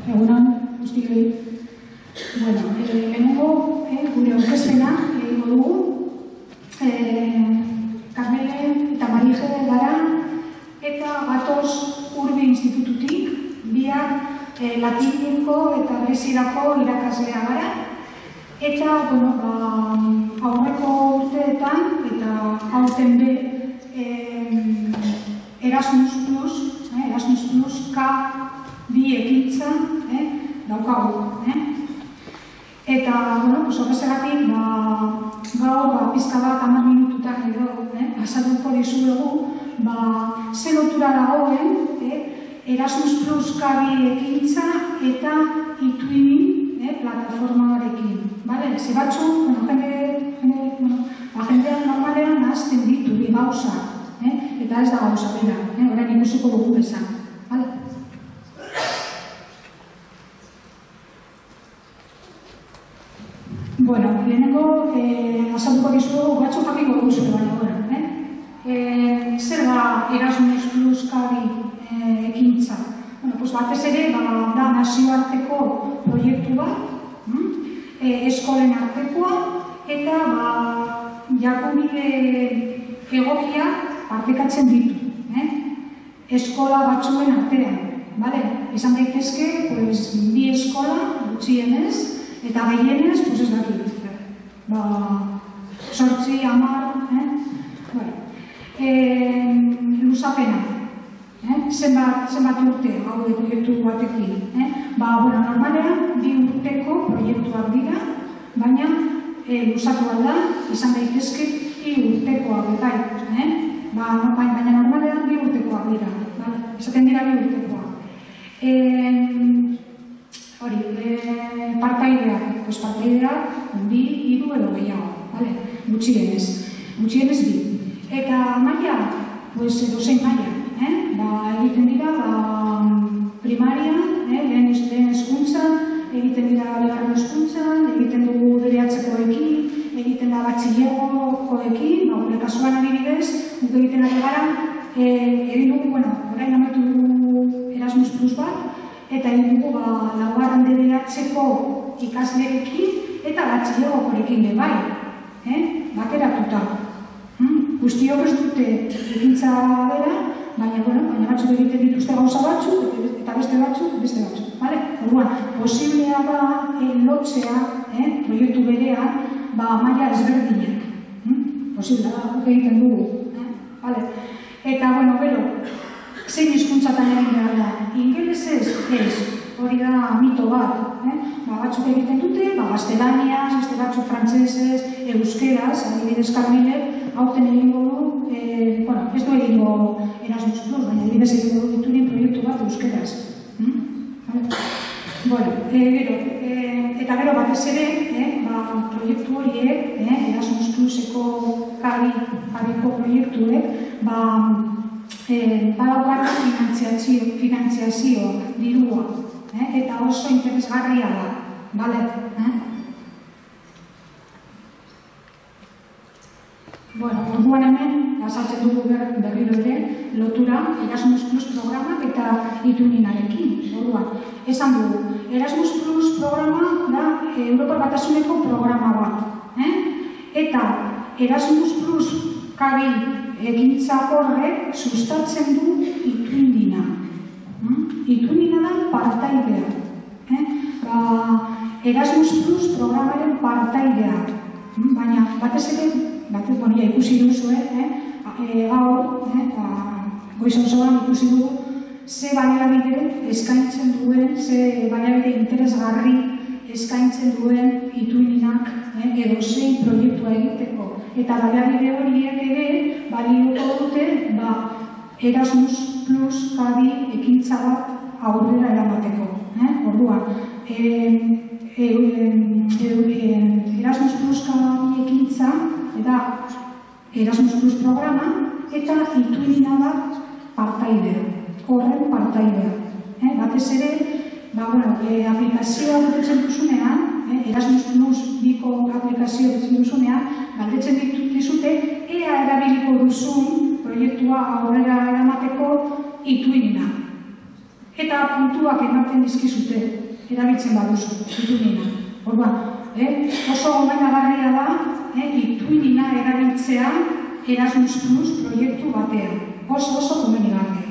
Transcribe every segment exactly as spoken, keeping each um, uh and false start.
egunon, guztioi. Bueno, lehenengo, gure aurkezpena egingo dugu. Carmele eta Marije gara, eta gatoz Urbi Institututik, biak latiniko eta grezierako irakaslea gara. Eta, bueno, aurreko urteetan, eta aurten be, Erasmus Plus, Erasmus Plus K bi ekintza daukagu. Eta, bueno, horrezagatik, gaur, pizka bat, hamar minututan edo, azalduko dizuegu, ze lotura dagoen Erasmus Plus K bi ekintza eta Itwini plataformarekin. Ze batzu, jendean normalean nahazten ditu bi gauza, eta ez da gauza bera, orain ikusiko dugu bezan. Bueno, lehenengo azalduko dizugu batzu jakiko duzu baina gora. Zer da Erasmus Plus K bi ekintza? Batez ere, da nazioarteko proiektu bat, eskolen artekoa, eta jakobide egokia partekatzen ditu. Eskola batzuen artean. Izan daitezke, bi eskola gutxienez, eta gehienez, ez dakit. Sortzi, hamar, luzapena. Zenbat urte hau proiektu batekin. Normalean, bi urteko proiektuak dira, baina luzatu alda, izan daitezke bi urtekoak bai. Baina normalean bi urtekoak dira. Esaten dira bi urtekoak. Hori, partaideak. Partaideak bi, hiru edo gehiago. Gutxienez. Gutxienez bi. Eta maila, dozein maila. Egiten dira primaria, lehen hezkuntzan, egiten dira bigarren hezkuntzan, egiten dugu D B H-koekin, egiten da batxilergokoekin, gure kasuan adibidez, guk egiten ari gara, egin dugu, orain amaitu dugu Erasmus Plus bat, eta egin dugu laugarren D B H-ko ikasleekin eta batxilergokoekin bai, bateratuta. Guztiok ez dute ekintza bera, baina batzuk egiten dituzte gauza batzuk, eta beste batzuk, beste batzuk. Orduan, posiblea da lotzea, proiektu berean, maila ezberdinak. Posiblea da, guk egiten dugu. Eta, bueno, gero, zein hizkuntzatan egin behar da? Ingelesez, ez, hori da mito bat. Batzuk egiten dute, gaztelaniaz, beste batzuk frantsesez, euskeraz, adibidez Carmele, hauten egingo du, ez du egingo Erasmus Plus, baina adibidez egingo du diturin proiektu bat euskeraz. Eta gero batez ere, proiektu horiek, Erasmus Pluseko kabiko proiektuek, badaukat finantziazio dirua, eta oso interesgarria da. Orduan hemen, azaltzen dugu berriro ere, lotura Erasmus Plus programak eta Itwininarekin. Orduan, esan dugu, Erasmus Plus programa da Europar Batasuneko programa bat. Eta Erasmus Plus K bi ekintza horrek sustatzen du Itwinina. Itwinina da partaidea. Erasmus Plus programaren partaidea. Baina, batez ere, batez bonia ikusi duzu, gaur, goiz osoan ikusi dugu, ze baliabide eskaintzen duen, ze baliabide interesgarri eskaintzen duen Itwininak edo zein proiektua egiteko. Eta baliabide horiek ere balioko dute Erasmus Plus K bi ekintza bat aurrera eramateko. Orduan, Erasmus Plus K bi ekintza eta Erasmus Plus programa eta Itwinina da partaidea, horren partaidea. Batez ere, aplikazioa dutzen duzunean, Erasmus Plus biko aplikazioa dutzen duzunean, galdetzen dizute ea erabiliko duzun proiektua aurrera eramateko Itwinina. eta puntuak ematen dizkizute, erabiltzen baduzu, itunina. Orduan, oso gomendagarria da, itunina erabiltzea Erasmus Plus proiektu batean. Oso oso gomendagarria.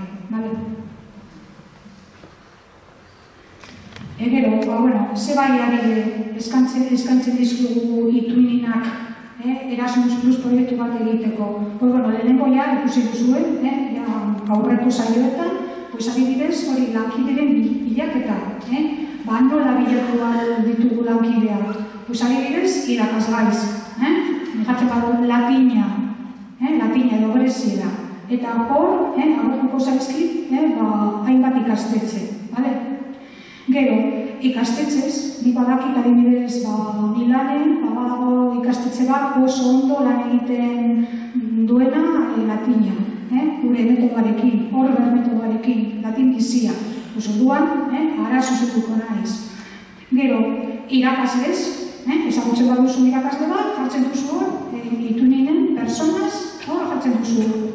Egero, ze baiari eskantzen dizkugu ituninak Erasmus Plus proiektu bat egiteko. Lehenengo ja, ikusi duzuen, aurreko saioetan, adibidez, hori lankideren bilaketa. Nola bilatu ditugu lankideak? Adibidez, irakasgaiz. Negatzen badu latina, latina edo greziera. Eta hor, aurretuko zaizkit, hainbat ikastetxe. Gero, ikastetxez, ni badakit adibidez Milanen, badago ikastetxe bat oso ondo lan egiten duena latina, gure metodoarekin, horber metodoarekin, latin bizia. Orduan, arazo zetuko naiz. Gero, irakaslez, ezagutzen baduzu irakasle bat, jartzen duzu hor, ituninen, personas, hor jartzen duzu.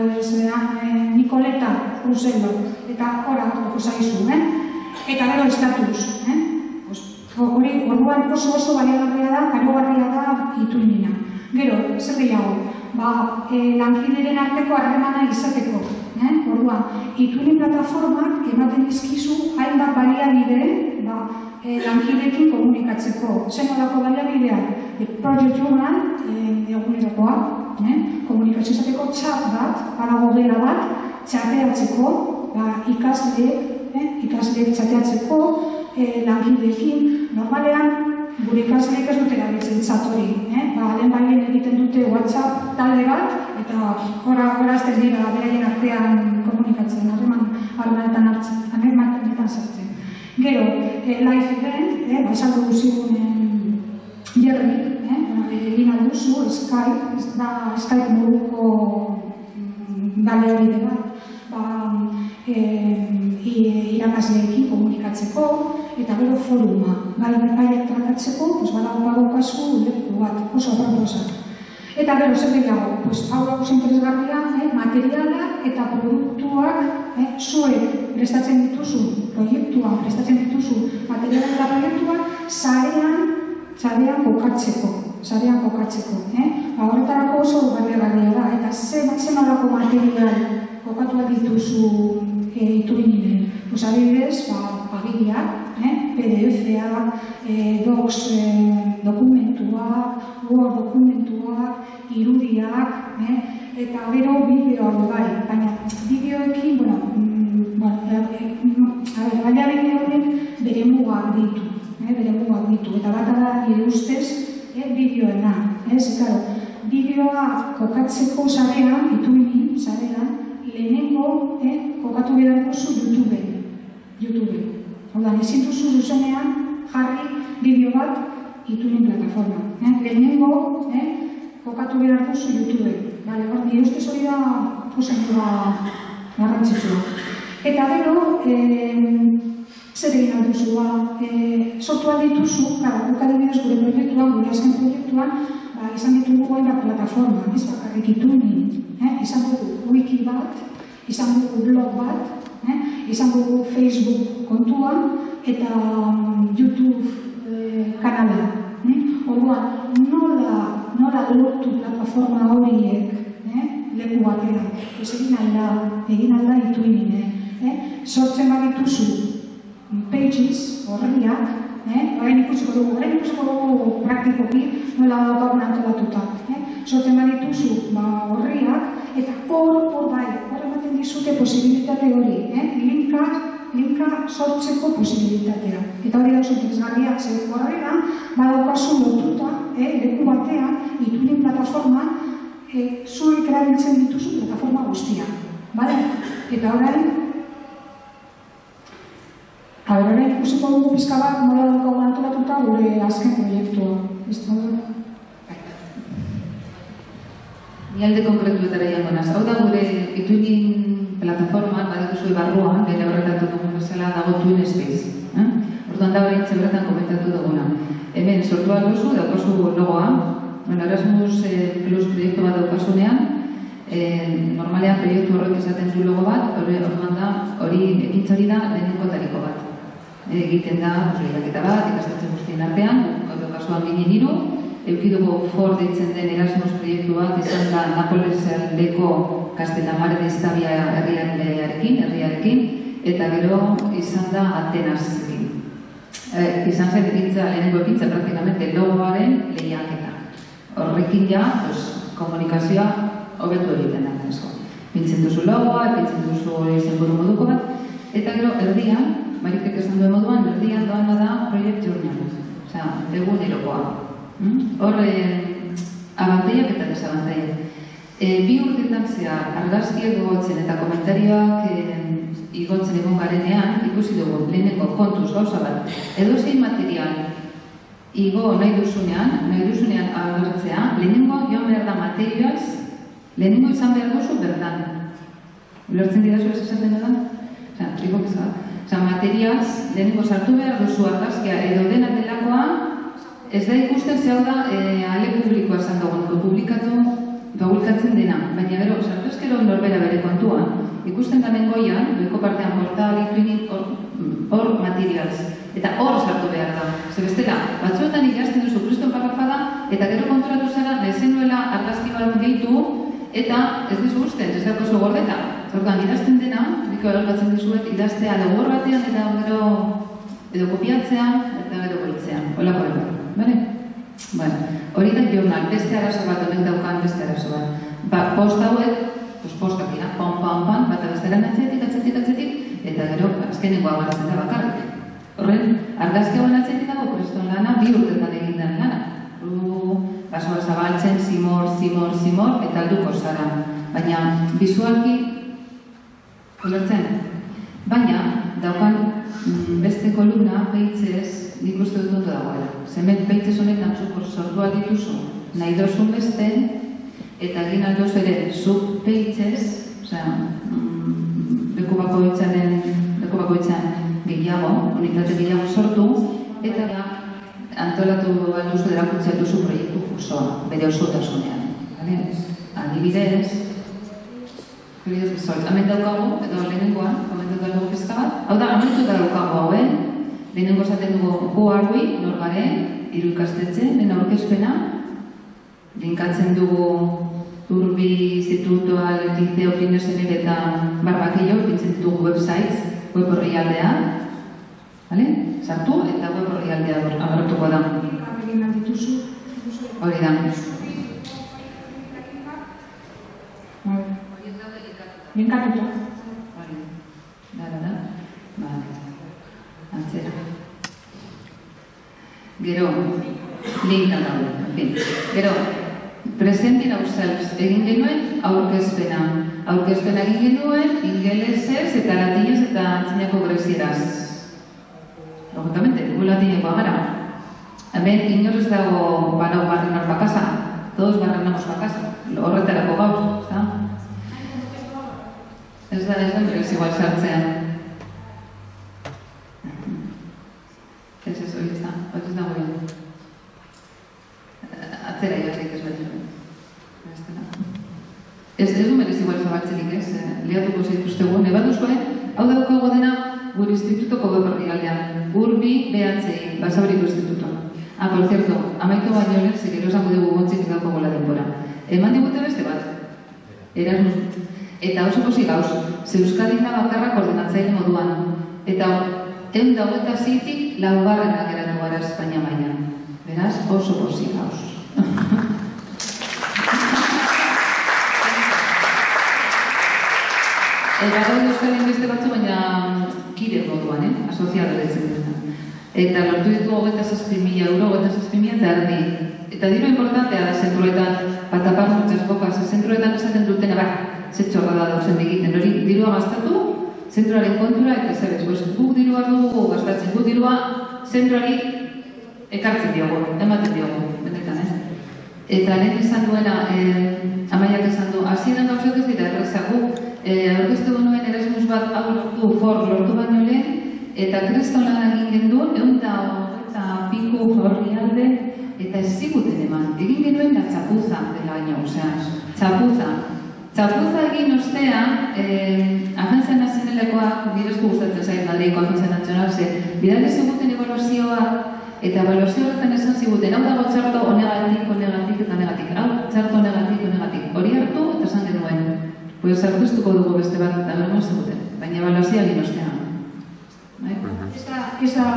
Nikoleta, Cruzello, eta hor hartuko zaizu, eta gero estatus. Orduan oso oso baliagarria da, arogarria da itunina. Gero, zer gehiago, lankideren arteko harremana izateko. Orduan, itunin plataformak ematen dizkizu hainbat baliabide lankideekin komunikatzeko. Zer nolako baliabideak? Project Journal, egunerokoa, komunikazio izateko txat bat, badago gela bat, txateatzeko, ikasleek, ikasleek txateatzeko, lankideekin, normalean, gure ikasleek ez dute erabiltzen txat hori. Lehen baien egiten dute WhatsApp talde bat, eta horazten dira beraien artean komunikatzen, harremanetan hartzen, harremanetan sartzen. Gero, live event, esan dugu zigunen Jerry, egin alduzu, Skype, ez da Skype moduko baliabide bat, irakasleekin komunikatzeko, eta gero foruma, gaiak tratatzeko, badago kasu leku bat, oso proposak. Eta gero, zer gehiago, hau dago interesgarria, materialak eta produktuak zuek prestatzen dituzu, proiektuan prestatzen dituzu, materialak eta proiektuak zarean, zarean kokatzeko, zarean kokatzeko. Horretarako oso baliagarria da, eta zen horako material kokatuak dituzu ituninen. Adibidez, agileak, P D F-ak, docs dokumentuak, Word dokumentuak, irudiak, eta gero bideoak bai, baina bideoekin, baliabide horrek bere mugak ditu, bere mugak ditu, eta bat da nire ustez bideoena. Bideoa kokatzeko zarean, itunin zarean, lehenengo kokatu behar duzu YouTube. YouTube. Horda, ezin duzu zuzenean jarri bideo bat itunin plataforma. Lehenengo kokatu behar duzu YouTube. Nire ustez hori da posentua garrantzitsua. Eta gero, zer egin alduzu ba, sortu aldituzu, guk adibidez gure proiektuan, gure azken proiektuan, izan ditugu goen bat plataforma, ez bakarrik itunin, izan dugu wiki bat, izan dugu blog bat, izan dugu Facebook kontuan, eta YouTube kanala. Orduan, nola lortu plataforma horiek leku batean, egin alda, egin alda itunin, sortzen badituzu pages, horriak, horrein ikusiko dugu, horrein ikusiko dugu praktikoki, nola daukagun antolatuta. Sortzen badituzu horriak, eta hor bai, hor ematen dizute posibilitate hori, linka sortzeko posibilitatea. Eta hori dauz interesgarria, zer horrela, badaukazu lotuta, leku batean, itunin plataforma, zuek erabiltzen dituzu plataforma guztiak. Eta horrein, horrein ikusiko dugu pizka bat nola daukagun antolatuta gure azken proiektua. Ni alde konkretuetara jango naz. Hau da gure itunin plataforman, badituzue barruan, bere horretatu dugun bezala, dago TwinSpace. Orduan da hori bertan komentatu duguna. Hemen sortu alduzu, daukazu logoa, Erasmus Plus proiektu bat daukasunean, Normalean proiektu horrek esaten du logo bat, orduan da, hori ekintza hori da lehenengotariko bat. Egiten da, lehiaketa bat, ikastatzen guztien artean, gaur kasuan ginen hiru, eukidugu Ford deitzen den Erasmus proiektu bat, izan da Napoleseko Castelamare de Estabia herriarekin, herriarekin, eta gero izan da Atenasekin. Izan zen ekintza, lehenengo ekintza, praktikamente logoaren lehiaketa. Horrekin ja, komunikazioa hobetu egiten da. Pintzen duzu logoa, pintzen duzu izenburu moduko bat, eta gero erdian, Marikek esan duen moduan, erdian doana da Project Journal, osea, egunerokoa. Hor, abantaiak eta desabantaiak. Bi urtetan zehar, argazkiak gogotzen eta komentarioak igotzen egon garenean, ikusi dugu lehenengo kontuz gauza bat. Edozein material igo nahi duzunean, nahi duzunean agertzea, lehenengo joan behar da materials, lehenengo izan behar duzu bertan. Ulertzen dira zu ez esaten da? Osea, trikok izan. Osea, materials, lehenengo sartu behar duzu argazkia edo dena delakoa, ez da ikusten zehau da ale publikoa esan dagoeneko publikatu, publikatzen dena. Baina gero, sartu ezkero norbera bere kontuan, ikusten danen goian, doiko partean portal, ituinik, hor materials. Eta hor sartu behar da. Zer bestela, batzuetan idazten duzu kriston parrafa da, eta gero konturatu zara, nezenuela argazki bat gehitu, eta ez dizu usten, ez dago zu gordeta. Zordan, idazten dena, diko eralbatzen dizuet, idaztea legor batean, eta gero edo kopiatzean, eta gero goitzean. Holako behar. Bale? Bueno, hori da journal, beste arazo bat, honek daukan beste arazo bat. Ba, post hauek, postak dira, pam, pam, pam, bat abesteran atzetik, atzetik, atzetik, eta gero, azkeneko agartzen da bakarrik. Horren, argazki hauen atzetik dago, kriston lana, bi urtetan egin den lana. Basoa zabaltzen, zimor, zimor, zimor, eta alduko zara. Baina, bizualki, ulertzen. Baina, daukan beste kolumna, peitzez, nik uste dut ondo dagoela. Zemen peitzez honetan zuk sortua dituzu, nahi dozun beste, eta egin aldoz ere, zuk peitzez, osea, leku bakoitzan gehiago, unitate gehiago sortu, eta antolatu bat duzu erakutzen duzu proiektu osoa, bere osotasunean. Adibidez, hemen daukagu, edo lehenengoan, komentatu dugu pizka bat, hau da, ametu da daukagu hauen, lehenengo esaten dugu gu argui, norgaren, hiru ikastetxe, den aurkezpena, linkatzen dugu Urbi, Institutoa, Liceo, Pinesen eta Barbakillo, pintzen ditugu websites, web horri aldea, sartu eta web horri aldea agertuko da. Hori da. Linkatuta. Hori. Dara da. Bale. Antzera. Gero, linka dago. Gero, presenting ourselves egin genuen aurkezpena. Aurkezpena egin genuen ingelesez eta latinez eta antzinako grezieraz. Logikamente, gu latinekoa gara. Hemen inorez dago banau barrenar bakasa. Todos barrenamos bakasa. Horretarako gauz, ez da? Ez da, ez da, berez igual sartzean. Ez ez, hori ez da, hori ez da goien. Atzera jarrik ez bat juen. Ez du merez igual zabaltzenik ez, liatuko zaituztegu. Nebat duzkoen, hau daukago dena gure institutoko web horri aldean. Urbi B H I, Basauriko instituto. Ah, por cierto, amaitu baino lehen, zekero esango dugu gontzik daukago la denbora. Eman digute beste bat? Erasmus. Eta oso posi gauz, ze Euskadi da bakarra koordinatzaile moduan. Eta ehun eta hogeita seitik laugarrena geratu gara Espainia mailan. Beraz, oso posi gauz. Eta gaude Euskadien beste batzu, baina kide moduan, eh? Asoziado ditzen dira. Eta lortu ditu hogeita zazpi mila euro, hogeita zazpi mila eta erdi. Eta diro importantea da zentruetan, patapar muchas bocas, zentruetan esaten dutena, ba, zetxorra da dauzen egiten, hori dirua gastatu, zentruaren kontura, eta zer ez, guk dirua dugu gastatzen, guk dirua zentruari ekartzen diogu, ematen diogu, benetan, eh? Eta lehen izan duena, amaiak izan du, hasieran gauzak ez dira, errezagu, aurkeztu nuen Erasmus bat hau lortu, for lortu baino lehen, eta kristolan egin genduen, egun eta piku horri alde, eta ez ziguten eman. Egin genuen da txapuza dela baino, osea, txapuza. Txapuza egin ostean, agentzia nazionalekoak, nire esku gustatzen zait Madrideko Agentzia Nazional, ze bidali ziguten ebaluazioa, eta ebaluazio horretan esan ziguten, hau dago txarto onegatik, onegatik eta negatik, hau txarto onegatik, onegatik. Hori hartu eta esan genuen. Pues artuztuko dugu beste bat eta bermoa ziguten, baina ebaluazioa egin ostean. Ez da,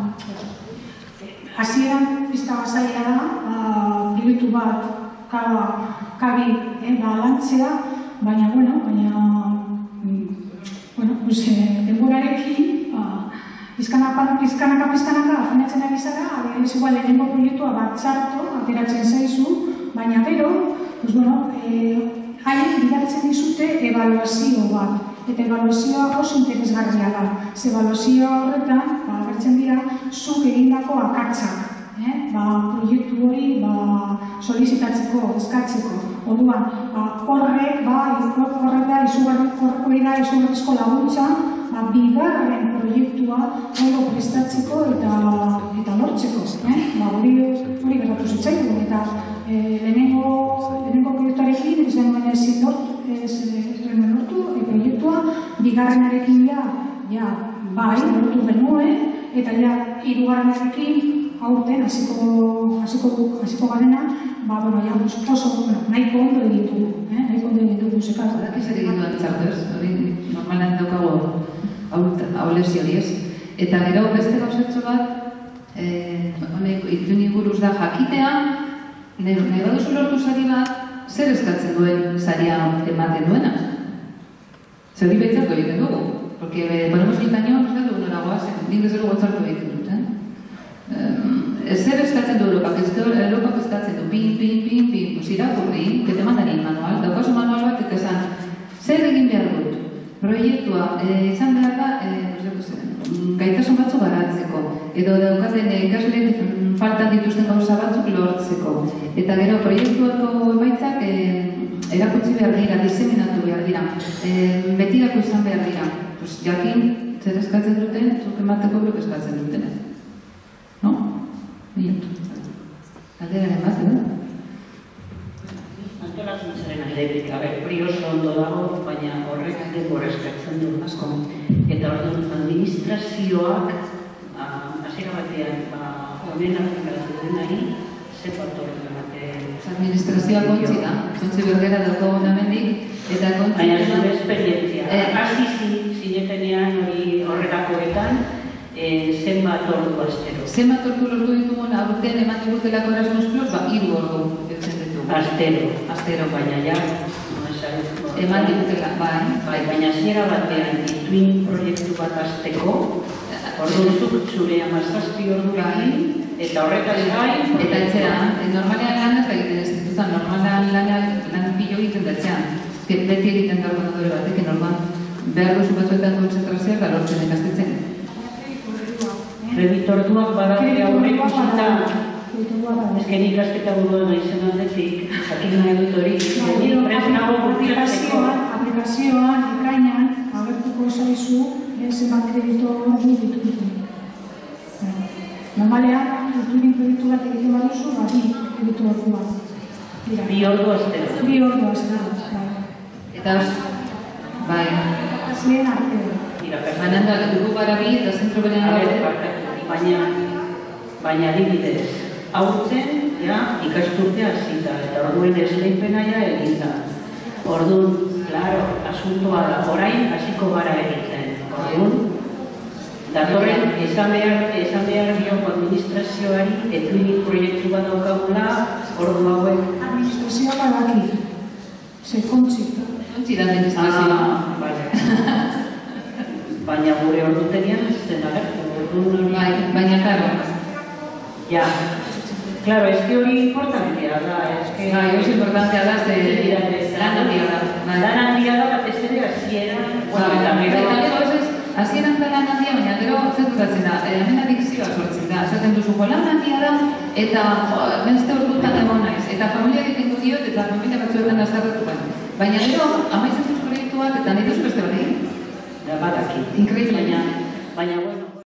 hasieran ez da zaila da, proiektu bat kabi lantzea, baina, bueno, baina, bueno, pues, denborarekin, pizkanaka, pizkanaka, pizkanaka, afinatzen ari zara, adibidez igual lehenengo proiektua bat txarto, ateratzen zaizu, baina gero, pues, bueno, haien bidaltzen dizute ebaluazio bat. Eta ebaluazioa oso interesgarria da. Ze ebaluazioa horretan, agertzen dira, zuk egindako akatsak. Proiektu hori solizitatzeko, eskatzeko. Orduan, horrek da izugarrizko laguntza bigarren proiektua ondo prestatzeko eta lortzeko. Hori gertatu zitzaitu. Eta lehenengo proiektuarekin ez genuen ezin lortu proiektua, bigarrenarekin ja bai, lortu genuen, eta ja hirugarrenarekin aurten hasiko garena, oso nahiko ondo egitugu, nahiko ondo egitugu zekaz. Horrak izan egin duen txartez, hori normalan daukago hau lesio hori ez. Eta gero beste gauzatxo bat, honek ituni buruz da jakitea, nahi baduzu lortu sari bat, zer eskatzen duen saria ematen duena? Zer hori behitzako egiten dugu, porque ponemos el cañón, ez dugu noragoa, nik desde luego txartu egiten dut. Zer eskatzen du Europak, Europak eskatzen du, pin, pin, pin, pin, pues irakurri, que te mandan el manual, daukazu manual bat, eta esan, zer egin behar dut? Proiektua, izan behar da, gaitasun batzu garatzeko, edo daukaten ikasleek faltan dituzten gauza batzuk lortzeko. Eta gero, proiektuako emaitzak erakutsi behar dira, diseminatu behar dira, betirako izan behar dira. Jakin, zer eskatzen duten, zuk emateko blok eskatzen duten. No? Minutu. Alderaren bat, edo? Antolakuntzaren aldetik, hori oso ondo dago, baina horrek denbora eskatzen du asko. Eta orduan, administrazioak, hasiera batean, honen aplikatu denari, ze faktoren ematen. Administrazioa kontzi da, kontzi berdera dago namendik, eta kontzi... Baina zure esperientzia. Hasi zinetenean hori horrelakoetan, zenbat ordu astero. Zenbat ordu lortu ditugun aurten eman digutelako Erasmus Plus, ba, hiru ordu etzen ditugu. Astero. Astero. Baina ja, eman digutela, bai. Baina ziera batean, ituin proiektu bat azteko, ordu zure amazazpi ordu egin, eta horretaz gain... Eta etxera, normalean lan ez da egiten ez dituzan, normalean lan pilo egiten da etxean. Beti egiten da ordenadore batek, orduan behar duzu batzuetan kontzentrazioa da lortzen ikastetzen. Kreditortuak badate aurrek usita, ezken ikasketa buruan naizen aldetik, jakin nahi dut hori, aplikazioan, ekainan, agertuko zaizu, zenbat kreditor ditu ditu. Normalean, iturin kreditu bat egiten baduzu, bi kreditortuak. Bi ordu astero. Bi ordu astero. Eta, bai. Azien arteo. Bananda, dugu gara bi eta zentro berean gara. Baina adibidez, aurten ikasturtea hasita eta orduen esleipena ja eginda. Orduan, klaro, asuntoa da, orain hasiko gara egiten. Orduan, datorren, esan behar bioko administrazioari, etuinik proiektu bat daukagula, ordu hauek. Administrazioa badaki, ze kontzi. Kontzi da administrazioa. Baina gure ordu tenian ez zen agertu. Baina, klaro. Ja. Klaro, ez que hori importantea da. Bai, oso importantea da, ze lan handia da. Lan handia da, bat ez ere hasieran. Hasieran da lan handia, baina gero zertutatzen da. Hemen adikzioa sortzen da. Zaten duzuko lan handia da, eta beste ordutan egon naiz. Eta familia egiten diot, eta familia batzuetan azarretukan. Baina gero, amaitzen duz proiektuak, eta nahi duzu beste bat egin? Badaki. Inkreitu. Baina, bueno.